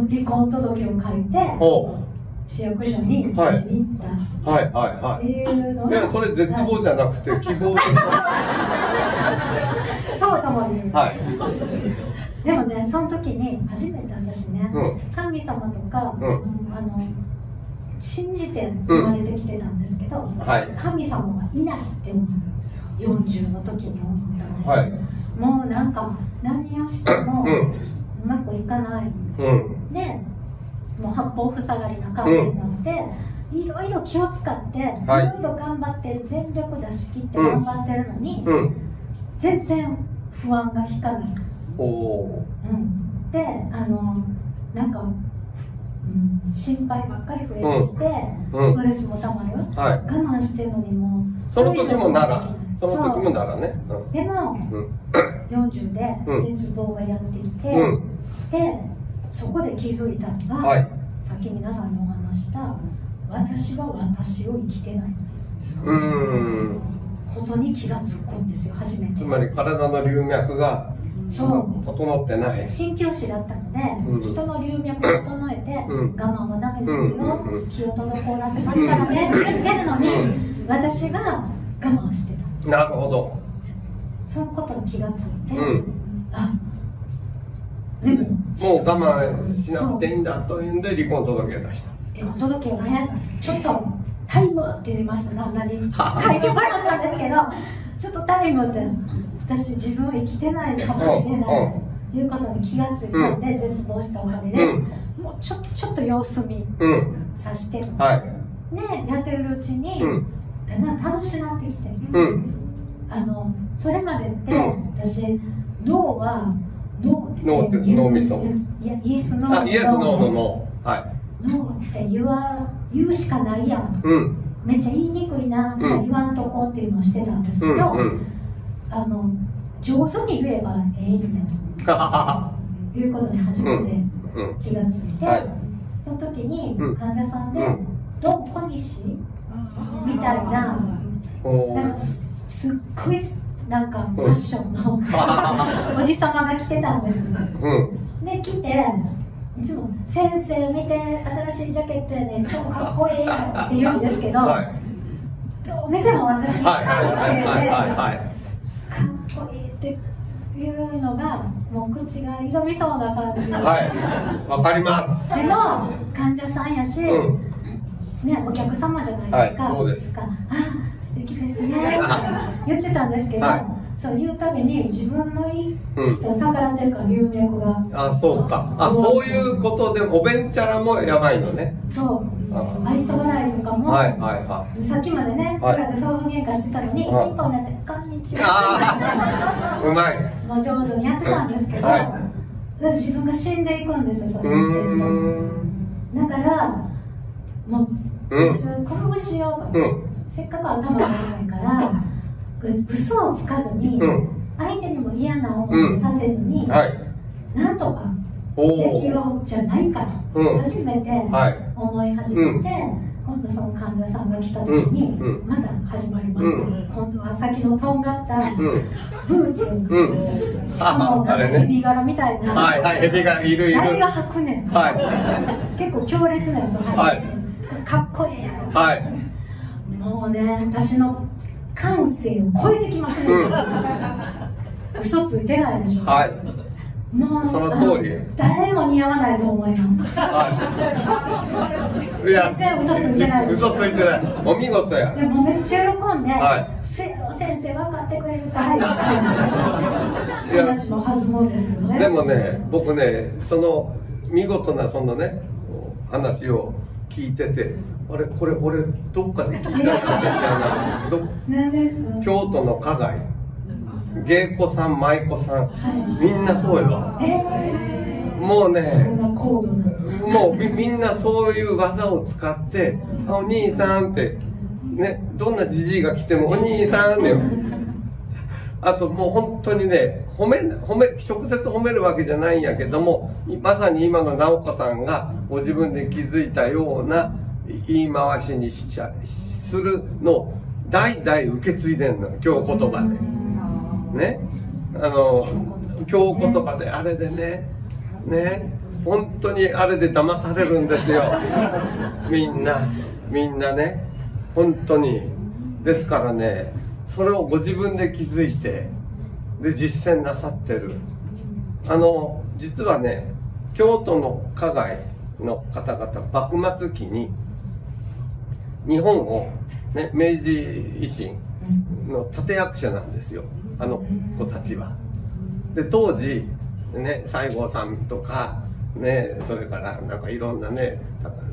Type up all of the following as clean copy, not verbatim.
離婚届を書いて市役所にしに行ったっていうのが、 いやそれ絶望じゃなくて希望そうとも言う、でもね、その時に初めて私ね、神様とか、信じて生まれてきてたんですけど、神様はいないって思うんですよ。40の時に思ったんです、もうなんか何をしてもうまくいかない、でもう八方塞がりな感じになって、いろいろ気を使っていろいろ頑張ってる、全力出し切って頑張ってるのに、全然不安が引かない。で、なんか、心配ばっかり増えてきて、ストレスもたまる、我慢してるのにもその時もならその時もならね、 でも、40で絶望がやってきて、でそこで気づいたのが、さっき皆さんにお話した私は私を生きてないっていうことに気がつくんですよ、初めて。 つまり体の流脈が整ってない。 鍼灸師だったので、人の流脈を整えて、我慢はダメですよ、気を滞らせますからねって言ってるのに、私が我慢してた。 なるほど。 そのことに気がついて、 でももう我慢しなくていいんだというんで離婚届を出した。 離婚届をね、ちょっとタイムって言いました、何に書いてもらったんですけど、ちょっとタイムって、私自分は生きてないかもしれないということに気がついたんで、絶望したおかげで、もうちょっと様子見させてとか、ね、やってるうちに、楽しくなってきて、それまでって私、脳は脳って脳みそ、 イエスノーイエスノーの脳、 ノーって言うしかないやん、めっちゃ言いにくいな、言わんとこっていうのをしてたんですけど、上手に言えばええんやということに初めて気がついて、その時に患者さんでドン小西みたいな、なんかすっごいなんかファッションのおじさまが来てたんです、で来ていつも「先生見て、新しいジャケットやねん、超かっこいい」って言うんですけど、どう見ても私の感性でかっこいいっていうのがもう口がいがみそうな感じ、 わかります。 でも患者さんやし、ね、お客様じゃないですか、 そうですか、 素敵ですねって言ってたんですけど、そう言うたびに自分の意識と逆らってるから、流脈が。 そうか。そういうことでおべんちゃらもやばいのね。 そう。愛想笑いとかも、さっきまでね、僕らで夫婦喧嘩してたのに、一本になって、こんにちは。 うまい。 もう上手にやってたんですけど、自分が死んでいくんですよ、それ言ってると。だから、もう、工夫しようと。せっかく頭がいいから、嘘をつかずに、相手にも嫌な思いをさせずに、なんとかできるんじゃないかと初めて思い始めて、今度その患者さんが来た時にまだ始まりました、今度は先のとんがったブーツ、しかもヘビ柄みたいな、 ヘビ柄いるいる、 誰が履くねん、結構強烈なやつ履いてかっこいいやろ、もうね、私の感性を超えてきますね。嘘ついてないでしょ。もうその通り。 誰も似合わないと思います。 いや、 全然嘘ついてない。 嘘ついてない。お見事や。 でもめっちゃ喜んで、先生分かってくれるかいみたいな話も弾むんですよね。 でもね、僕ね、その見事なそのね話を聞いてて、あれこれ俺どっかで聞いたんだな。京都の花街、芸妓さん舞妓さん、みんなそうよ。もうね、もうみんなそういう技を使って「お兄さん」ってね、どんなじじいが来ても「お兄さん」ね。あともう本当にね、直接褒めるわけじゃないんやけども、まさに今の直子さんがご自分で気づいたような言い回しにするのを代々受け継いでんの、京言葉でね、京言葉であれでね、 本当にあれで騙されるんですよ。みんなね、本当に。ですからね、それをご自分で気づいて、で、実践なさってる。実はね、京都の花街の方々、幕末期に、日本を、ね、明治維新の立役者なんですよ、あの子たちは。で、当時、ね、西郷さんとか、ね、それからなんかいろんなね、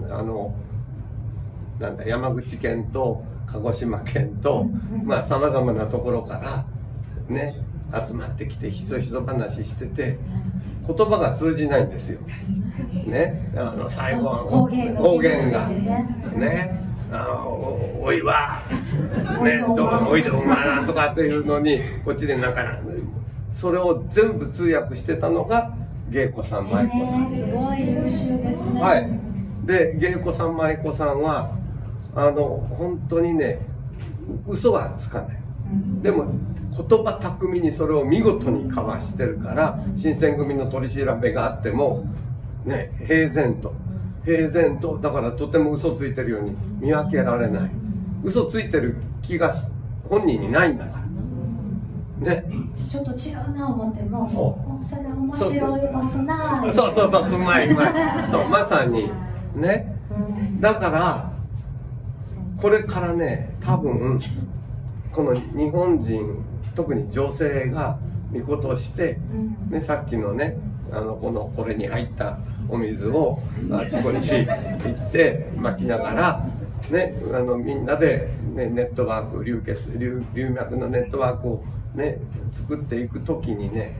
なんだ、山口県と鹿児島県と、まあ様々なところからね、集まってきてひそひそ話してて、言葉が通じないんですよ。ね、最後は方言がね、おいはね、おいでお前なんとかっていうのに、こっちでなんかそれを全部通訳してたのが芸妓さん、舞妓さん。 すごい優秀ですね。 はい。で、芸妓さん、舞妓さんは本当にね、嘘はつかない。でも言葉巧みにそれを見事にかわしてるから、新選組の取り調べがあってもね、平然とだからとても嘘ついてるように見分けられない。嘘ついてる気が本人にないんだからね。 ちょっと違うな思っても、それ面白いますな。 そううまいそうまさにね。だからこれからね、多分この日本人、特に女性が見事して、ね、さっきのね、これに入ったお水をあちこち行って巻きながら、ね、みんなで、ね、ネットワーク、流脈のネットワークをね、作っていくときにね、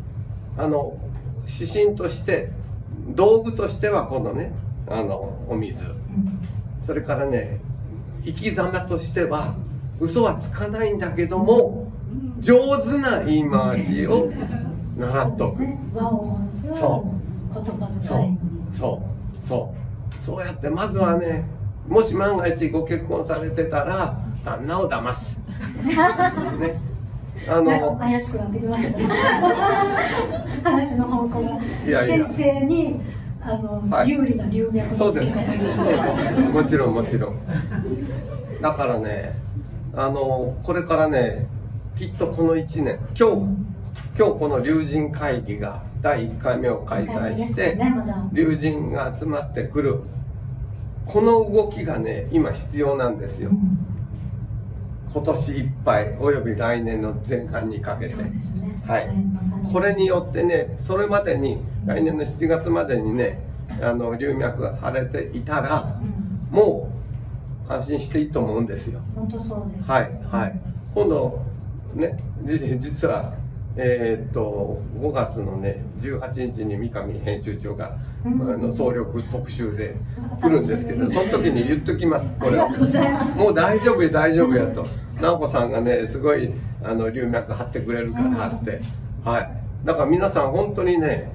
指針として、道具としてはこのね、お水。それからね、生き様としては、嘘はつかないんだけども、上手な言い回しを習っとく。そうやってまずはね、もし万が一ご結婚されてたら旦那を騙す。ね、 怪しくなってきましたね。話の方向が。先生に有利な流脈をつけた。もちろん。だからね、これからね、きっとこの1年、今日この龍神会議が第1回目を開催して、龍神が集まってくる、この動きがね、今必要なんですよ。今年いっぱいおよび来年の前半にかけて、はい、これによってね、それまでに来年の7月までにね、龍脈が腫れていたら、もう安心していいと思うんですよ。 本当そうです。 はい。今度ね、実は5月のね18日に三上編集長が総力特集で来るんですけど、その時に言っときます。これもう大丈夫やと、直子さんがねすごい龍脈張ってくれるからって、はい。だから皆さん本当にね、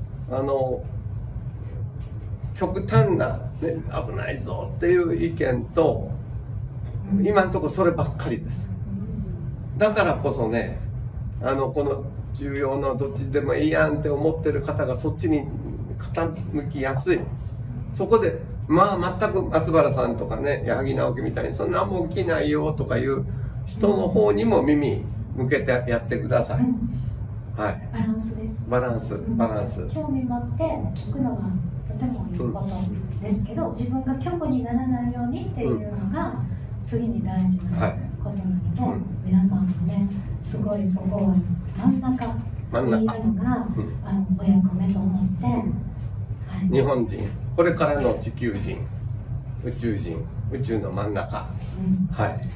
極端な、ね、危ないぞっていう意見と、今のところそればっかりです。だからこそね、この重要などっちでもいいやんって思ってる方がそっちに傾きやすい。そこでまあ全く松原さんとかね、矢作直樹みたいにそんなもん起きないよとかいう人の方にも耳向けてやってください。はい。 バランスです。 バランス。 興味持って聞くのはとてもいいことですけど、自分が虚無にならないようにっていうのが次に大事なことなので、皆さんもね、すごいそこは真ん中にいるのが、お役目と思って、はい、 日本人、これからの地球人、宇宙人、宇宙の真ん中、はい。